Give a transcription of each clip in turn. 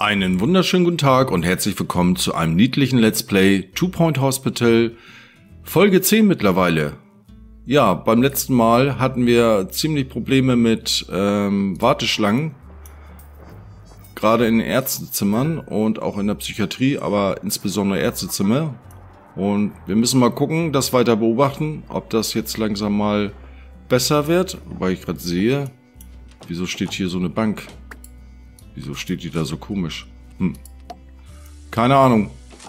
Einen wunderschönen guten Tag und herzlich willkommen zu einem niedlichen Let's Play Two Point Hospital, Folge 10 mittlerweile. Ja, beim letzten Mal hatten wir ziemlich Probleme mit Warteschlangen, gerade in den Ärztezimmern und auch in der Psychiatrie, aber insbesondere Ärztezimmer. Und wir müssen mal gucken, das weiter beobachten, ob das jetzt langsam mal besser wird, wobei ich gerade sehe, wieso steht hier so eine Bank? Wieso steht die da so komisch? Keine Ahnung.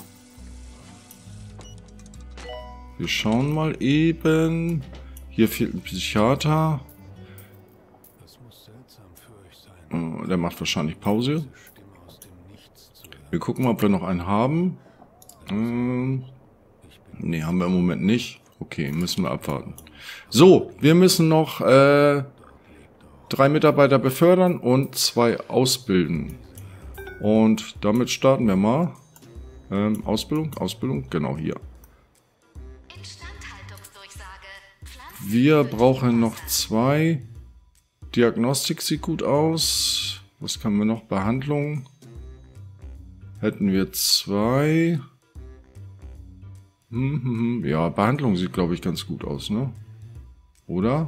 Wir schauen mal eben. Hier fehlt ein Psychiater. Das muss seltsam für euch sein. Der macht wahrscheinlich Pause. Wir gucken mal, ob wir noch einen haben. Ne, haben wir im Moment nicht. Okay, müssen wir abwarten. So, wir müssen noch 3 Mitarbeiter befördern und 2 ausbilden. Und damit starten wir mal. Ausbildung, genau hier. Wir brauchen noch 2. Diagnostik sieht gut aus. Was können wir noch? Behandlung. Hätten wir 2. Ja, Behandlung sieht, glaube ich, ganz gut aus, ne? Oder?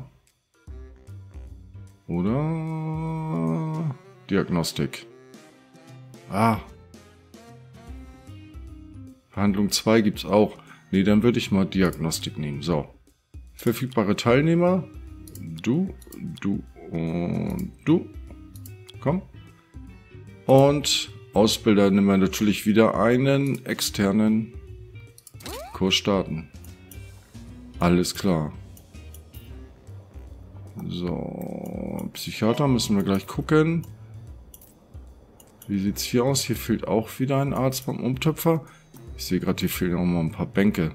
Diagnostik. Behandlung 2 gibt es auch. Ne, dann würde ich mal Diagnostik nehmen. So. Verfügbare Teilnehmer. Du und du. Komm. Und Ausbilder nehmen wir natürlich wieder einen externen Kurs starten. Alles klar. So, Psychiater müssen wir gleich gucken. Wie sieht es hier aus? Hier fehlt auch wieder ein Arzt beim Umtöpfer. Ich sehe gerade, hier fehlen auch mal ein paar Bänke.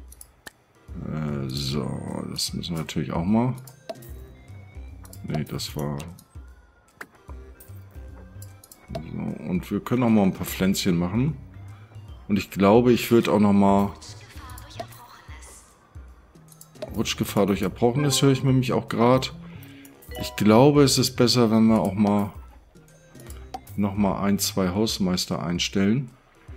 So, das müssen wir natürlich auch mal. Ne, das war... So, und wir können auch mal ein paar Pflänzchen machen. Und ich glaube, ich würde auch noch mal... Rutschgefahr durch Erbrochenes höre ich mir mich auch gerade. Ich glaube, es ist besser, wenn wir auch mal noch mal 1, 2 Hausmeister einstellen.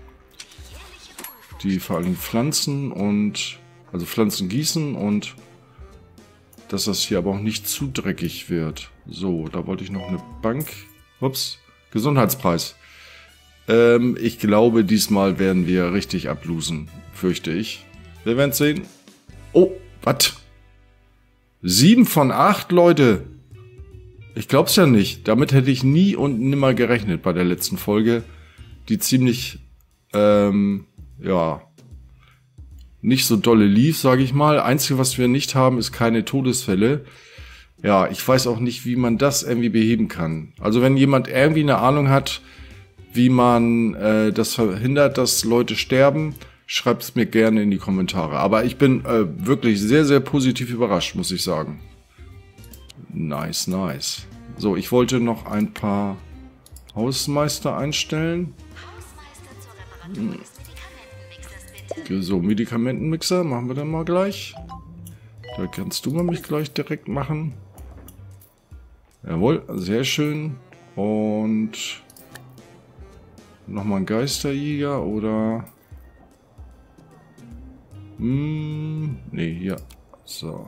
Die vor allem Pflanzen und also Pflanzen gießen und dass das hier aber auch nicht zu dreckig wird. So, da wollte ich noch eine Bank. Ups, Gesundheitspreis. Ich glaube, diesmal werden wir richtig ablosen, fürchte ich. Wir werden es sehen. Oh, was? 7 von 8, Leute. Ich glaub's ja nicht. Damit hätte ich nie und nimmer gerechnet bei der letzten Folge, die ziemlich, ja, nicht so dolle lief, sage ich mal. Einzige, was wir nicht haben, ist keine Todesfälle. Ja, ich weiß auch nicht, wie man das irgendwie beheben kann. Also wenn jemand irgendwie eine Ahnung hat, wie man das verhindert, dass Leute sterben, schreibt es mir gerne in die Kommentare. Aber ich bin wirklich sehr, sehr positiv überrascht, muss ich sagen. Nice, nice. So, ich wollte noch ein paar Hausmeister einstellen. So, Medikamentenmixer machen wir dann mal gleich. Da kannst du mal mich gleich direkt machen. Jawohl, sehr schön. Und nochmal ein Geisterjäger oder... nee, hier. So.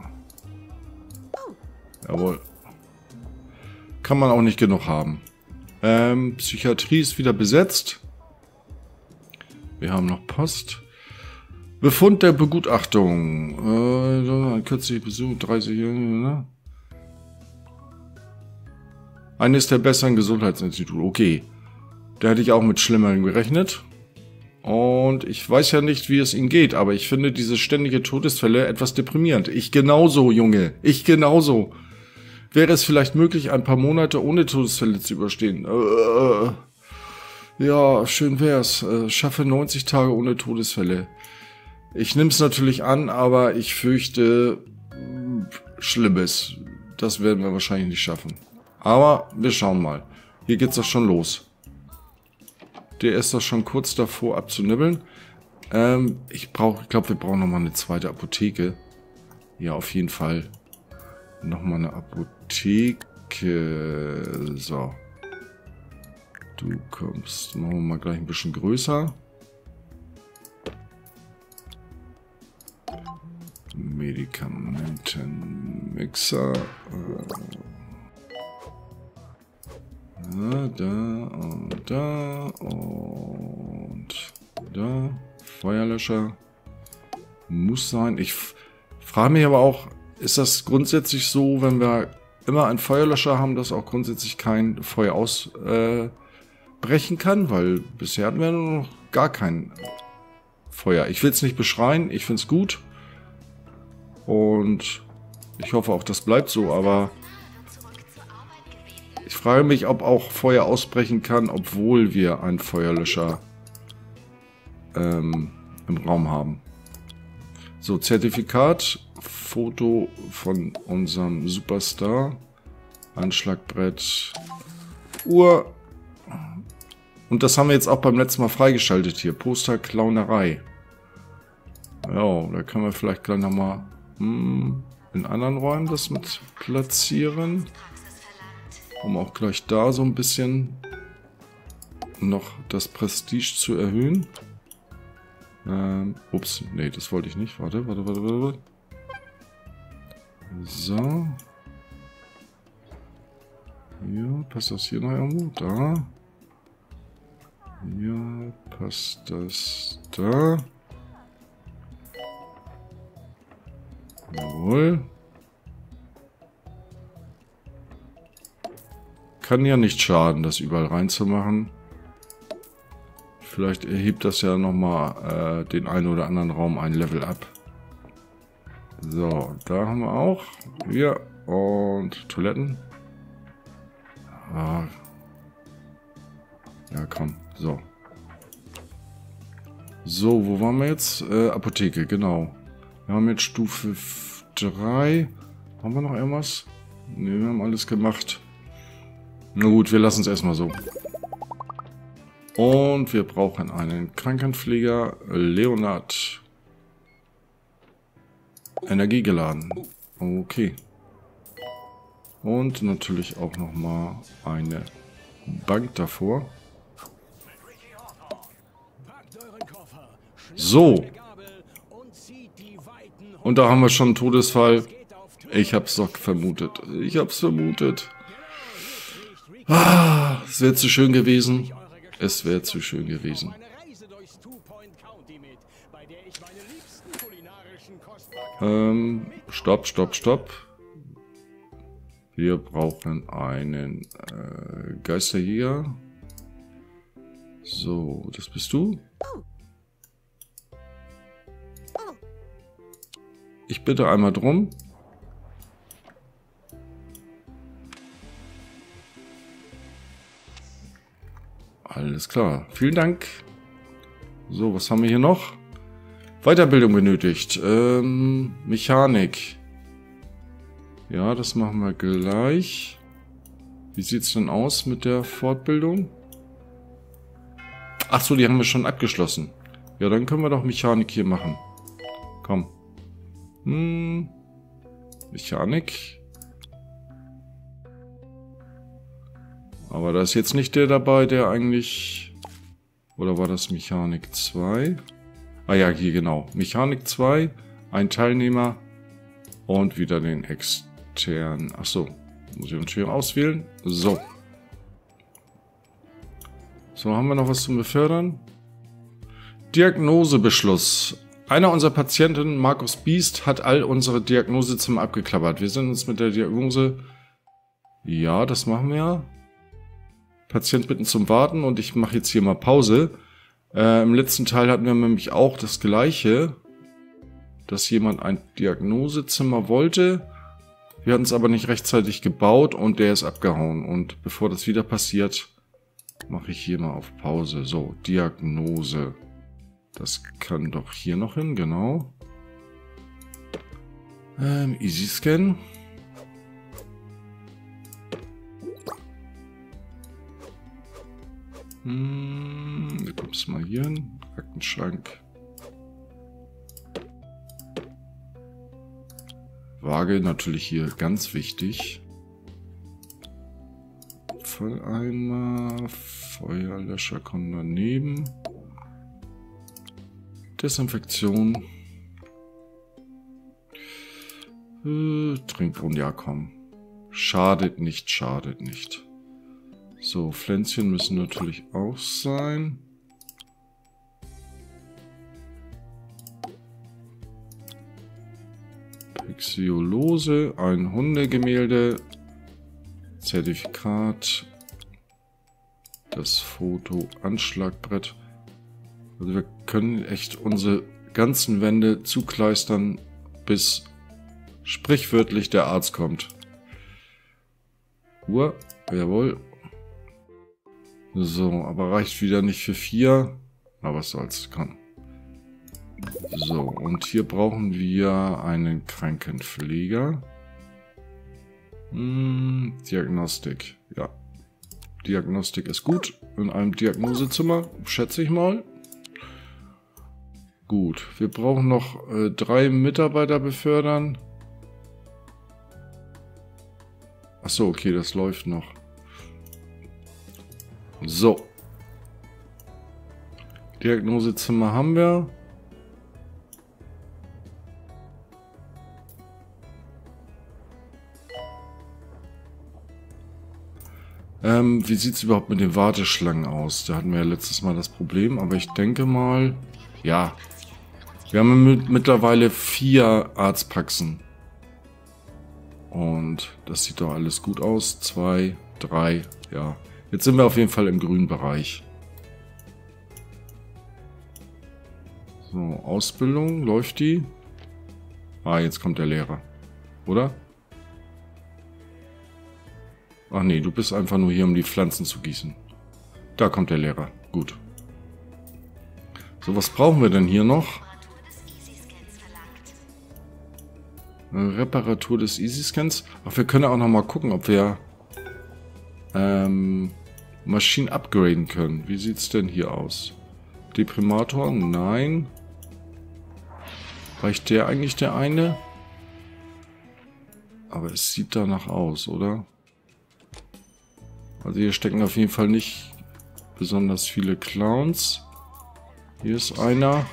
Jawohl. Kann man auch nicht genug haben. Psychiatrie ist wieder besetzt. Wir haben noch Post. Befund der Begutachtung. Kürzlich Besuch, 30 Jahre, ne? Eines der besseren Gesundheitsinstitute. Okay. Da hätte ich auch mit Schlimmerem gerechnet. Und ich weiß ja nicht, wie es Ihnen geht, aber ich finde diese ständige Todesfälle etwas deprimierend. Ich genauso, Junge. Ich genauso. Wäre es vielleicht möglich, ein paar Monate ohne Todesfälle zu überstehen? Ja, schön wär's. Schaffe 90 Tage ohne Todesfälle. Ich nehme es natürlich an, aber ich fürchte Schlimmes. Das werden wir wahrscheinlich nicht schaffen. Aber wir schauen mal. Hier geht's doch schon los. Der ist doch schon kurz davor abzunibbeln. Ich glaube, wir brauchen nochmal eine zweite Apotheke. Ja, auf jeden Fall. Nochmal eine Apotheke. So. Du kommst, machen wir mal gleich ein bisschen größer. Medikamentenmixer. Da und da und da. Feuerlöscher muss sein. Ich frage mich aber auch, ist das grundsätzlich so, wenn wir immer einen Feuerlöscher haben, dass auch grundsätzlich kein Feuer ausbrechen kann? Weil bisher hatten wir nur noch gar kein Feuer. Ich will es nicht beschreien, ich finde es gut. Und ich hoffe auch, das bleibt so, aber ich frage mich, ob auch Feuer ausbrechen kann, obwohl wir einen Feuerlöscher im Raum haben. So, Zertifikat, Foto von unserem Superstar, Anschlagbrett, Uhr. Und das haben wir jetzt auch beim letzten Mal freigeschaltet hier. Poster Clownerei. Ja, da können wir vielleicht gleich nochmal in anderen Räumen das mit platzieren. Um auch gleich da so ein bisschen noch das Prestige zu erhöhen. Ups, nee, das wollte ich nicht. Warte. So. Ja, passt das hier noch irgendwo? Da. Ja, passt das da. Jawohl. Kann ja nicht schaden, das überall reinzumachen. Vielleicht erhebt das ja nochmal den einen oder anderen Raum ein Level ab. So, da haben wir auch. Ja, und Toiletten. Ah. Ja, komm. So. So, wo waren wir jetzt? Apotheke, genau. Wir haben jetzt Stufe 3. Haben wir noch irgendwas? Ne, wir haben alles gemacht. Na gut, wir lassen es erstmal so. Und wir brauchen einen Krankenpfleger, Leonard. Energie geladen. Okay. Und natürlich auch nochmal eine Bank davor. So. Und da haben wir schon einen Todesfall. Ich hab's doch vermutet. Ich hab's vermutet. Ah, es wäre zu schön gewesen. Es wäre zu schön gewesen. Stopp. Wir brauchen einen Geisterjäger. So, das bist du. Ich bitte einmal drum. Alles klar. Vielen Dank. So, was haben wir hier noch? Weiterbildung benötigt. Mechanik. Ja, das machen wir gleich. Wie sieht es denn aus mit der Fortbildung? Ach so, die haben wir schon abgeschlossen. Ja, dann können wir doch Mechanik hier machen. Komm. Mechanik. Aber da ist jetzt nicht der dabei, der eigentlich... Oder war das Mechanik 2? Ah ja, hier genau. Mechanik 2, ein Teilnehmer und wieder den externen. Achso, muss ich natürlich auswählen. So. So, haben wir noch was zum Befördern? Diagnosebeschluss. Einer unserer Patienten, Markus Biest, hat all unsere Diagnosezimmer abgeklappert. Wir sind uns mit der Diagnose... Ja, das machen wir. Patient bitten zum Warten und ich mache jetzt hier mal Pause. Im letzten Teil hatten wir nämlich auch das Gleiche, dass jemand ein Diagnosezimmer wollte. Wir hatten es aber nicht rechtzeitig gebaut und der ist abgehauen. Und bevor das wieder passiert, mache ich hier mal auf Pause. So, Diagnose. Das kann doch hier noch hin, genau. Easy Scan. Wir kommen es mal hier hin. Aktenschrank. Waage natürlich hier ganz wichtig. Falleimer, Feuerlöscher kommen daneben. Desinfektion. Trinkbrunnen, ja komm. Schadet nicht, schadet nicht. So, Pflänzchen müssen natürlich auch sein. Pixiolose, ein Hundegemälde, Zertifikat, das Foto, Anschlagbrett. Also wir können echt unsere ganzen Wände zukleistern, bis sprichwörtlich der Arzt kommt. Uhr, jawohl. So, aber reicht wieder nicht für 4. Aber was soll's, kann. So, und hier brauchen wir einen Krankenpfleger. Diagnostik, ja. Diagnostik ist gut. In einem Diagnosezimmer, schätze ich mal. Gut, wir brauchen noch 3 Mitarbeiter befördern. Achso, okay, das läuft noch. So. Diagnosezimmer haben wir. Wie sieht es überhaupt mit den Warteschlangen aus? Da hatten wir ja letztes Mal das Problem, aber ich denke mal, ja. Wir haben mittlerweile 4 Arztpraxen. Und das sieht doch alles gut aus. 2, 3, ja. Jetzt sind wir auf jeden Fall im grünen Bereich. So, Ausbildung, läuft die? Ah, jetzt kommt der Lehrer. Oder? Ach nee, du bist einfach nur hier, um die Pflanzen zu gießen. Da kommt der Lehrer. Gut. So, was brauchen wir denn hier noch? Eine Reparatur des Easy-Scans. Ach, wir können auch noch mal gucken, ob wir Maschinen upgraden können. Wie sieht es denn hier aus? Deprimator? Nein. Reicht der eigentlich der eine? Aber es sieht danach aus, oder? Also hier stecken auf jeden Fall nicht besonders viele Clowns. Hier ist einer.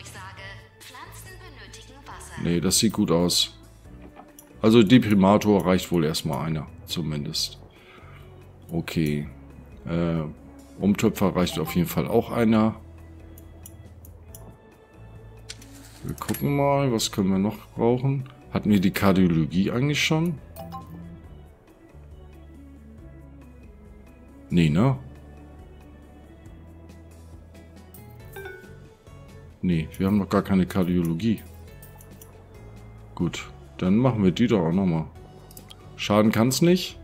Nee, das sieht gut aus. Also Deprimator reicht wohl erstmal einer, zumindest. Okay. Umtöpfer reicht auf jeden Fall auch einer. Wir gucken mal, was können wir noch brauchen. Hatten wir die Kardiologie eigentlich schon? Nee, ne? Nee, wir haben noch gar keine Kardiologie. Gut, dann machen wir die doch auch nochmal. Schaden kann es nicht.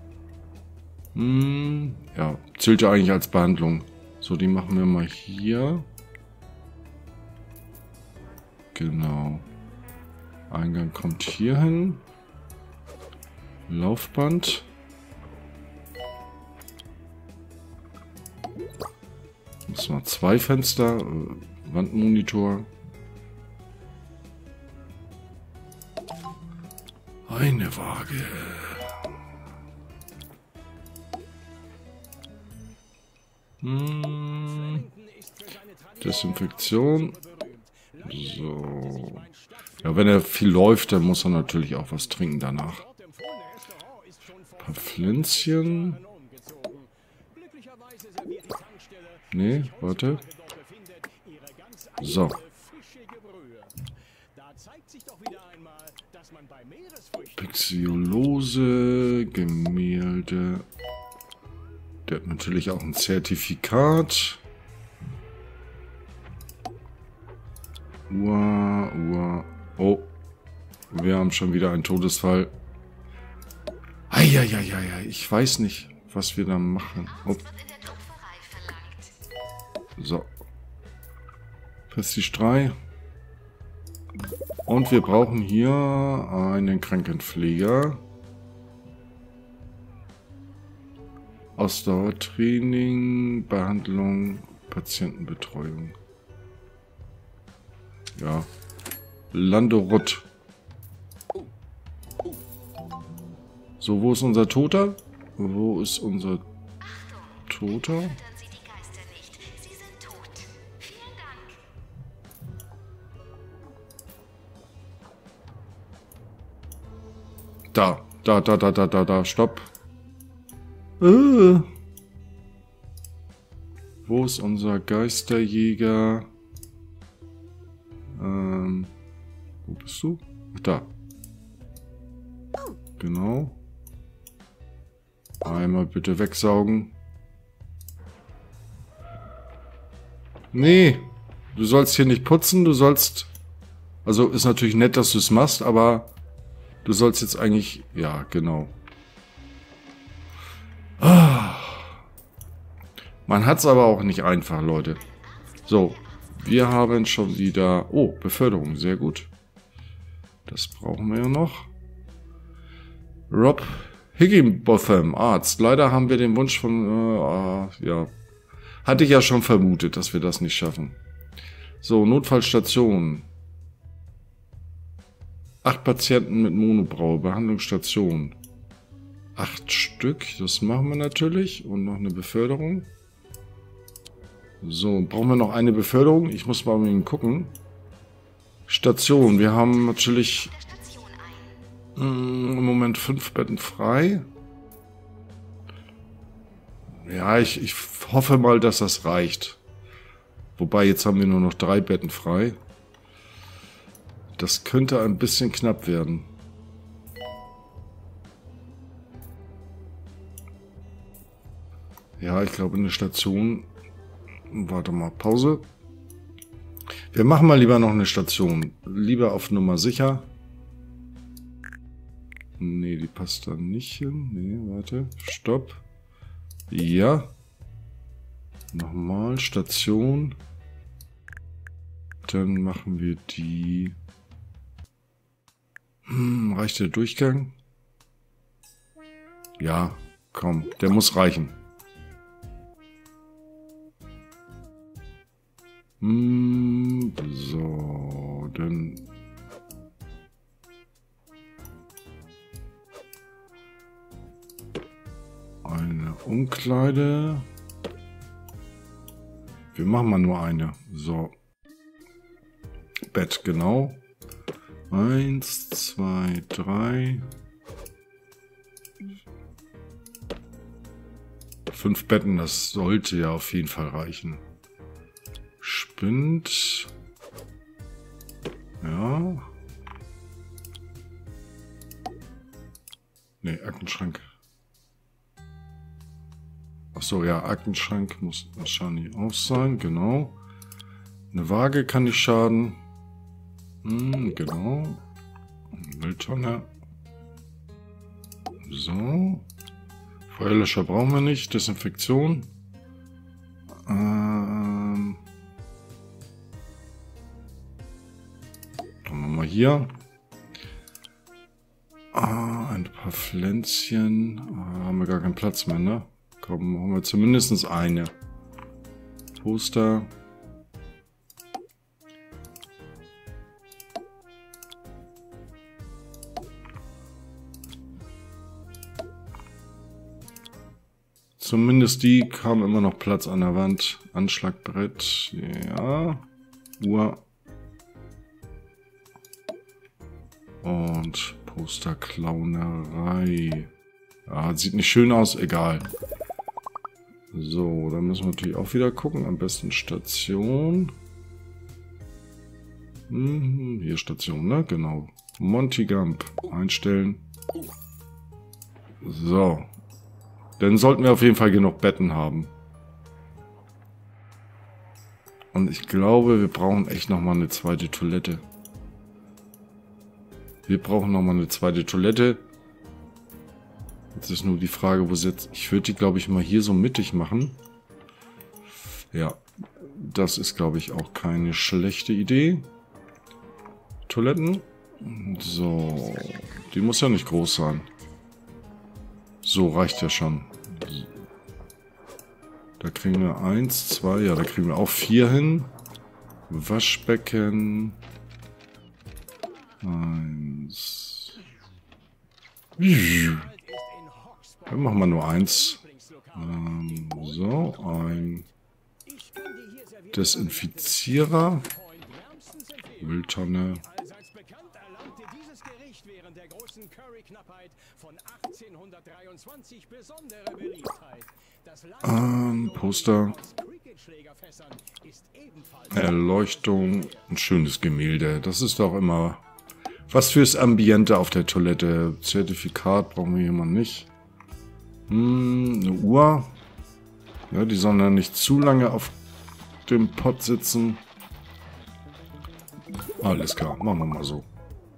Ja, zählt ja eigentlich als Behandlung. So, die machen wir mal hier. Genau. Eingang kommt hier hin. Laufband. Muss mal 2 Fenster. Wandmonitor. Eine Waage. Desinfektion. So. Ja, wenn er viel läuft, dann muss er natürlich auch was trinken danach. Ein paar Pflänzchen. Nee, warte. So. Pixiolose, Gemälde. Der hat natürlich auch ein Zertifikat. Uhr. Oh. Wir haben schon wieder einen Todesfall. Eieieiei, ich weiß nicht, was wir da machen. Oh. So. Prestige 3. Und wir brauchen hier einen Krankenpfleger. Ausdauertraining, Behandlung, Patientenbetreuung. Ja. Landorot. So, wo ist unser Toter? Wo ist unser Toter? Da, stopp. Wo ist unser Geisterjäger? Wo bist du? Da. Genau. Einmal bitte wegsaugen. Nee, du sollst hier nicht putzen, du sollst... Also ist natürlich nett, dass du es machst, aber du sollst jetzt eigentlich... Ja, genau. Man hat es aber auch nicht einfach, Leute. So, wir haben schon wieder... Oh, Beförderung, sehr gut. Das brauchen wir ja noch. Rob Higginbotham, Arzt. Leider haben wir den Wunsch von... ja, hatte ich ja schon vermutet, dass wir das nicht schaffen. So, Notfallstation. 8 Patienten mit Monobraue, Behandlungsstation. 8 Stück, das machen wir natürlich. Und noch eine Beförderung. So, brauchen wir noch eine Beförderung? Ich muss mal eben gucken. Station, wir haben natürlich im Moment 5 Betten frei. Ja, ich hoffe mal, dass das reicht. Wobei, jetzt haben wir nur noch 3 Betten frei. Das könnte ein bisschen knapp werden. Ja, ich glaube, eine Station... Warte mal, Pause. Wir machen mal lieber noch eine Station. Lieber auf Nummer sicher. Nee, die passt da nicht hin. Nee, warte. Stopp. Ja. Nochmal, Station. Dann machen wir die... reicht der Durchgang? Ja, komm, der muss reichen. So, dann... Eine Umkleide. Wir machen mal nur eine. So. Bett, genau. 1, 2, 3. 5 Betten, das sollte ja auf jeden Fall reichen. Spind. Ja. Ne, Aktenschrank. Achso, ja, Aktenschrank muss wahrscheinlich auch sein, genau. Eine Waage kann nicht schaden. Genau. Mülltonne. So. Feuerlöscher brauchen wir nicht. Desinfektion. Dann machen wir hier. Ein paar Pflänzchen. Haben wir gar keinen Platz mehr, ne? Komm, machen wir zumindest eine. Toaster. Zumindest die haben immer noch Platz an der Wand. Anschlagbrett, ja. Uhr. Und Posterklaunerei. Ja, sieht nicht schön aus, egal. So, dann müssen wir natürlich auch wieder gucken. Am besten Station. Hier Station, ne? Genau. Monty Gump einstellen. So. Dann sollten wir auf jeden Fall genug Betten haben. Und ich glaube, wir brauchen echt nochmal eine zweite Toilette. Wir brauchen nochmal eine zweite Toilette. Jetzt ist nur die Frage, wo sie jetzt... Ich würde die, glaube ich, mal hier so mittig machen. Ja, das ist, glaube ich, auch keine schlechte Idee. Toiletten. So, die muss ja nicht groß sein. So, reicht ja schon. Da kriegen wir 1, 2, ja, da kriegen wir auch 4 hin. Waschbecken. 1. Dann machen wir nur 1. So, ein Desinfizierer. Mülltonne. großen Curry-Knappheit von 1823 besondere Beliebtheit. Das Poster. Erleuchtung, ein schönes Gemälde. Das ist doch immer was fürs Ambiente auf der Toilette. Zertifikat brauchen wir hier mal nicht. Eine Uhr. Ja, die sollen ja nicht zu lange auf dem Pott sitzen. Alles klar, machen wir mal so.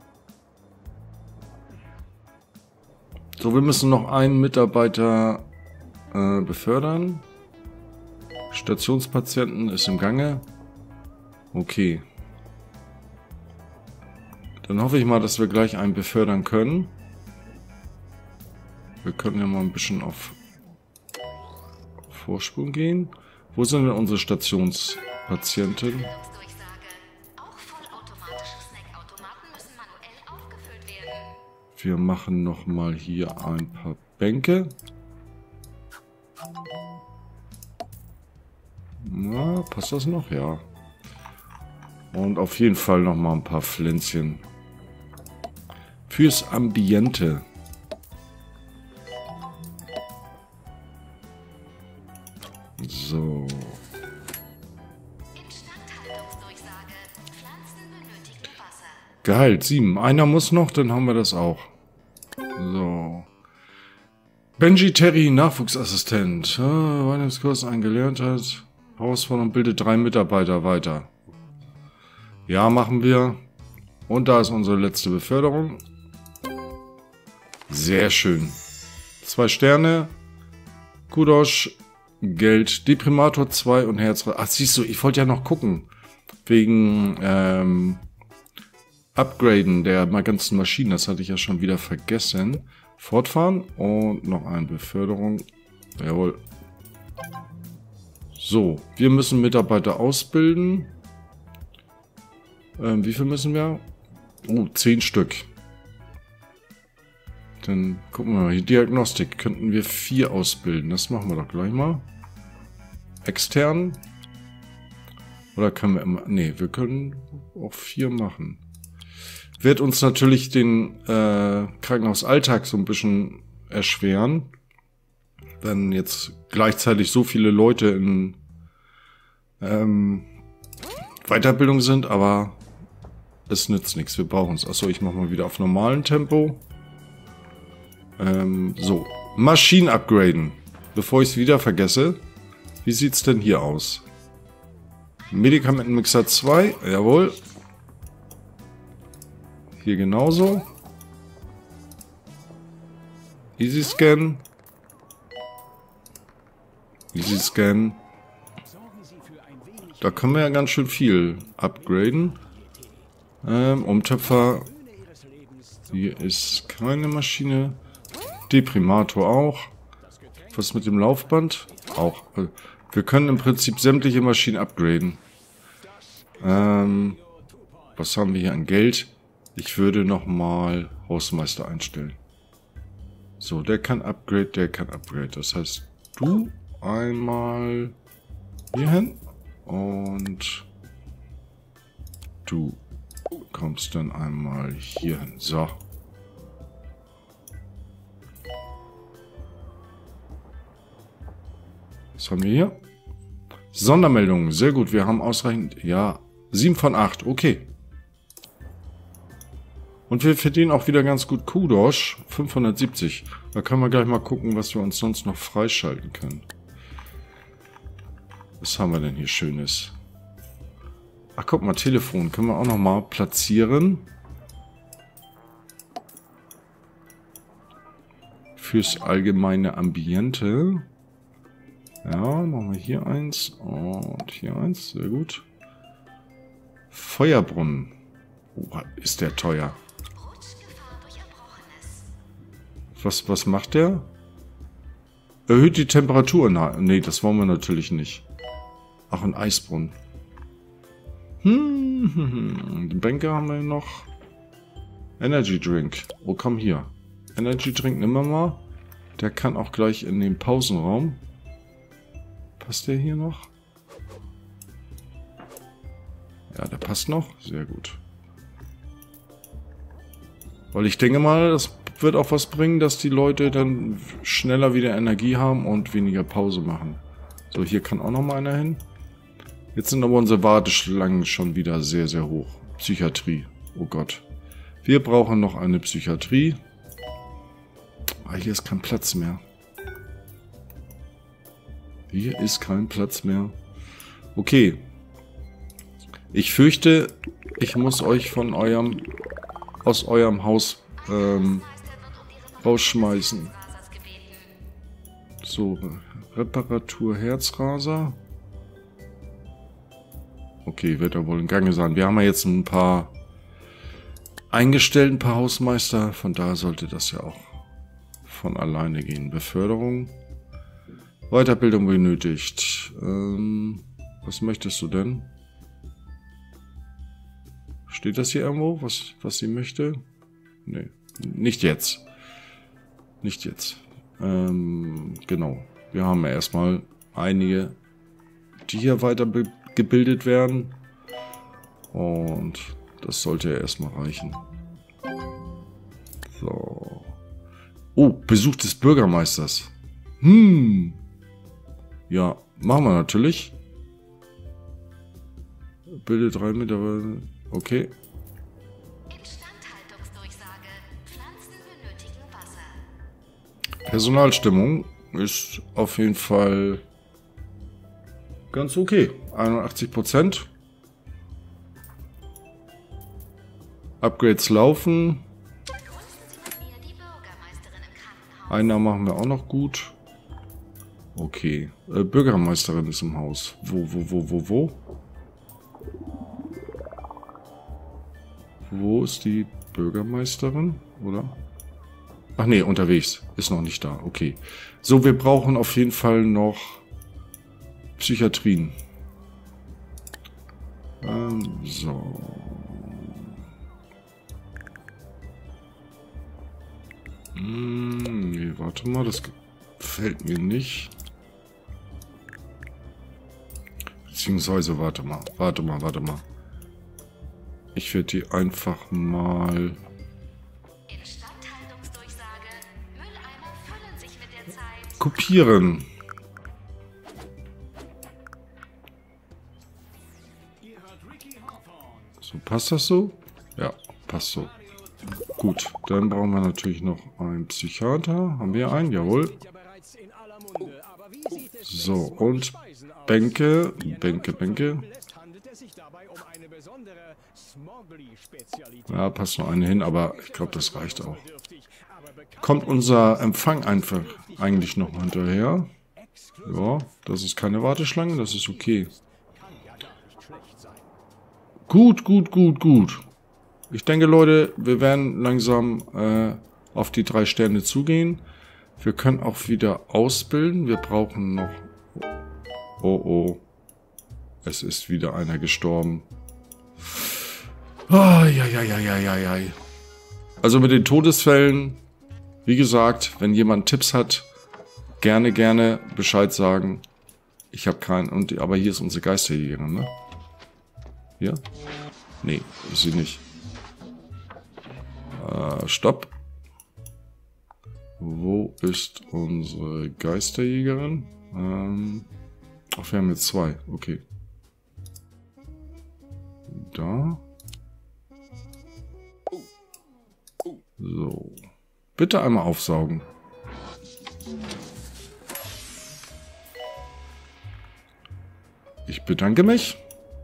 So, wir müssen noch einen Mitarbeiter befördern. Stationspatienten ist im Gange. Okay. Dann hoffe ich mal, dass wir gleich einen befördern können. Wir können ja mal ein bisschen auf Vorsprung gehen. Wo sind denn unsere Stationspatienten? Wir machen nochmal hier ein paar Bänke. Na, passt das noch? Ja. Und auf jeden Fall nochmal ein paar Pflänzchen. Fürs Ambiente. So. Gehalt 7. Einer muss noch, dann haben wir das auch. So. Benji Terry, Nachwuchsassistent. Weihnachtskurs eingelernt hat. Herausforderung bildet 3 Mitarbeiter weiter. Ja, machen wir. Und da ist unsere letzte Beförderung. Sehr schön. 2 Sterne. Kudosh. Geld. Deprimator 2 und Herz. Ach, siehst du, ich wollte ja noch gucken. Wegen Upgraden der ganzen Maschinen. Das hatte ich ja schon wieder vergessen. Fortfahren und noch eine Beförderung. Jawohl. So, wir müssen Mitarbeiter ausbilden. Wie viel müssen wir? 10 Stück. Dann gucken wir mal. Hier Diagnostik könnten wir 4 ausbilden. Das machen wir doch gleich mal. Extern. Oder können wir immer... Ne, wir können auch 4 machen. Wird uns natürlich den Krankenhausalltag so ein bisschen erschweren. Wenn jetzt gleichzeitig so viele Leute in Weiterbildung sind, aber es nützt nichts. Wir brauchen es. Achso, ich mache mal wieder auf normalem Tempo. So, Maschinen upgraden. Bevor ich es wieder vergesse, wie sieht es denn hier aus? Medikamentenmixer 2, jawohl. Hier genauso. Easy Scan. Easy Scan. Da können wir ja ganz schön viel upgraden. Umtöpfer. Hier ist keine Maschine. Deprimator auch. Was mit dem Laufband? Auch. Wir können im Prinzip sämtliche Maschinen upgraden. Was haben wir hier an Geld? Ich würde nochmal Hausmeister einstellen. So, der kann Upgrade, der kann Upgrade. Das heißt, du einmal hier hin und du kommst dann einmal hier hin. So. Was haben wir hier? Sondermeldungen. Sehr gut, wir haben ausreichend... Ja, 7 von 8. Okay. Und wir verdienen auch wieder ganz gut Kudosh. 570. Da können wir gleich mal gucken, was wir uns sonst noch freischalten können. Was haben wir denn hier Schönes? Ach, guck mal, Telefon können wir auch noch mal platzieren. Fürs allgemeine Ambiente. Ja, machen wir hier eins und hier eins. Sehr gut. Feuerbrunnen. Oh, ist der teuer. Was macht der? Erhöht die Temperatur. Nee, das wollen wir natürlich nicht. Ach, ein Eisbrunnen. Die Bänke haben wir noch. Energy Drink. Oh, komm hier. Energy Drink nehmen wir mal. Der kann auch gleich in den Pausenraum. Passt der hier noch? Ja, der passt noch. Sehr gut. Weil ich denke mal, das wird auch was bringen, dass die Leute dann schneller wieder Energie haben und weniger Pause machen. So, hier kann auch noch mal einer hin. Jetzt sind aber unsere Warteschlangen schon wieder sehr, sehr hoch. Psychiatrie. Oh Gott. Wir brauchen noch eine Psychiatrie. Ah, hier ist kein Platz mehr. Hier ist kein Platz mehr. Okay. Ich fürchte, ich muss euch von aus eurem Haus rausschmeißen. So, Reparatur Herzraser. Okay, wird ja wohl in Gange sein. Wir haben ja jetzt ein paar eingestellt, ein paar Hausmeister. Von daher sollte das ja auch von alleine gehen. Beförderung. Weiterbildung benötigt. Was möchtest du denn? Steht das hier irgendwo, was sie möchte? Nee, nicht jetzt. Nicht jetzt. Genau. Wir haben ja erstmal einige, die hier weitergebildet werden. Und das sollte ja erstmal reichen. So. Oh, Besuch des Bürgermeisters. Ja, machen wir natürlich. Bilde 3 Mitarbeiter. Okay. Instandhaltungsdurchsage. Pflanzen benötigen Wasser. Personalstimmung ist auf jeden Fall ganz okay. 81%. Upgrades laufen. Einer machen wir auch noch gut. Okay. Bürgermeisterin ist im Haus. Wo? Wo ist die Bürgermeisterin? Oder? Ach nee, unterwegs. Ist noch nicht da. Okay. So, wir brauchen auf jeden Fall noch Psychiatrien. So. Nee, warte mal, das gefällt mir nicht. Beziehungsweise, warte mal. Ich werde die einfach mal... Instandhaltungsdurchsage. Mülleimer füllen sich mit der Zeit. kopieren. So, passt das so? Ja, passt so. Gut, dann brauchen wir natürlich noch einen Psychiater. Haben wir einen? Jawohl. So, und Bänke. Ja, passt noch eine hin, aber ich glaube, das reicht auch. Kommt unser Empfang einfach eigentlich noch hinterher? Ja, das ist keine Warteschlange, das ist okay. Gut. Ich denke, Leute, wir werden langsam auf die 3 Sterne zugehen. Wir können auch wieder ausbilden. Wir brauchen noch... Oh. Es ist wieder einer gestorben. Ja. Also mit den Todesfällen, wie gesagt, wenn jemand Tipps hat, gerne Bescheid sagen. Ich habe keinen... Aber hier ist unsere Geisterjägerin, ne? Hier? Nee, ist sie nicht. Stopp. Wo ist unsere Geisterjägerin? Ach, wir haben jetzt 2. Okay. Da. So. Bitte einmal aufsaugen. Ich bedanke mich.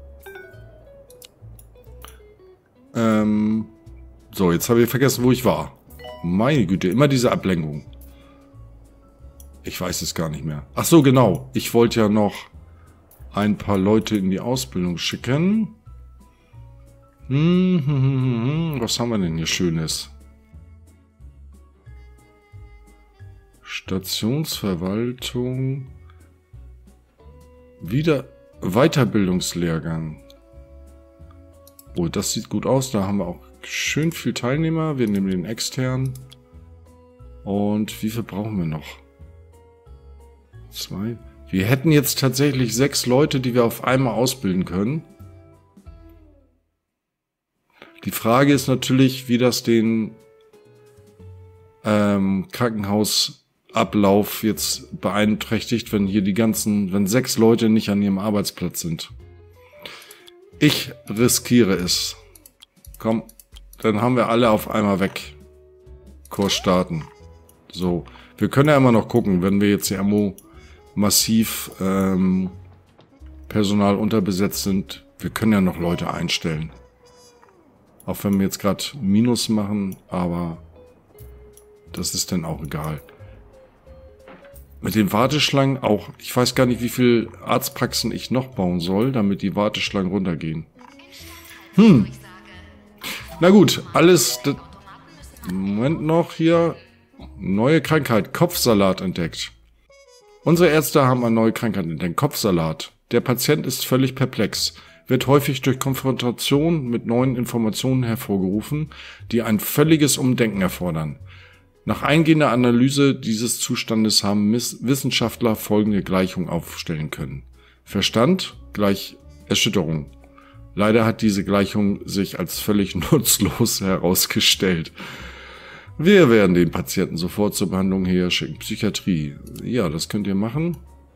So, jetzt habe ich vergessen, wo ich war. Meine Güte, immer diese Ablenkung. Ich weiß es gar nicht mehr. Ach so, genau. Ich wollte ja noch ein paar Leute in die Ausbildung schicken. Was haben wir denn hier Schönes? Stationsverwaltung. Wieder Weiterbildungslehrgang. Oh, das sieht gut aus. Da haben wir auch schön viel Teilnehmer. Wir nehmen den externen. Und wie viel brauchen wir noch? 2. Wir hätten jetzt tatsächlich 6 Leute, die wir auf einmal ausbilden können. Die Frage ist natürlich, wie das den Krankenhausablauf jetzt beeinträchtigt, wenn hier wenn 6 Leute nicht an ihrem Arbeitsplatz sind. Ich riskiere es. Komm, dann haben wir alle auf einmal weg. Kurs starten. So, wir können ja immer noch gucken, wenn wir jetzt hier massiv Personal unterbesetzt sind. Wir können ja noch Leute einstellen. Auch wenn wir jetzt gerade Minus machen, aber das ist dann auch egal. Mit den Warteschlangen auch. Ich weiß gar nicht, wie viele Arztpraxen ich noch bauen soll, damit die Warteschlangen runtergehen. Na gut, alles... Moment noch hier. Neue Krankheit, Kopfsalat entdeckt. Unsere Ärzte haben eine neue Krankheit entdeckt, Kopfsalat. Der Patient ist völlig perplex, wird häufig durch Konfrontation mit neuen Informationen hervorgerufen, die ein völliges Umdenken erfordern. Nach eingehender Analyse dieses Zustandes haben Wissenschaftler folgende Gleichung aufstellen können. Verstand gleich Erschütterung. Leider hat diese Gleichung sich als völlig nutzlos herausgestellt. Wir werden den Patienten sofort zur Behandlung her schicken. Psychiatrie. Ja, das könnt ihr machen.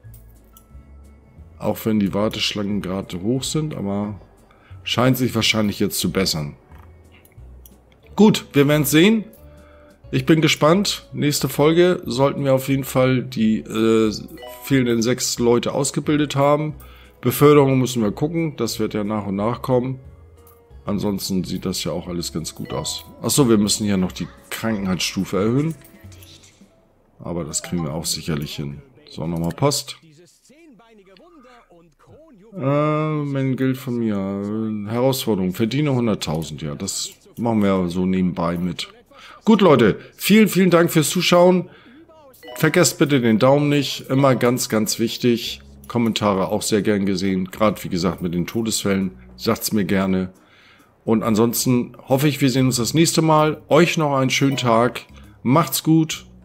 Auch wenn die Warteschlangen gerade hoch sind, aber scheint sich wahrscheinlich jetzt zu bessern. Gut, wir werden es sehen. Ich bin gespannt. Nächste Folge sollten wir auf jeden Fall die fehlenden 6 Leute ausgebildet haben. Beförderung müssen wir gucken. Das wird ja nach und nach kommen. Ansonsten sieht das ja auch alles ganz gut aus. Achso, wir müssen hier noch die Krankenheitsstufe erhöhen. Aber das kriegen wir auch sicherlich hin. So, nochmal Post. Mein Geld von mir. Herausforderung. Verdiene 100.000. Ja, das machen wir so nebenbei mit. Gut, Leute. Vielen, vielen Dank fürs Zuschauen. Vergesst bitte den Daumen nicht. Immer ganz, ganz wichtig. Kommentare auch sehr gern gesehen. Gerade, wie gesagt, mit den Todesfällen. Sagt's mir gerne. Und ansonsten hoffe ich, wir sehen uns das nächste Mal. Euch noch einen schönen Tag. Macht's gut.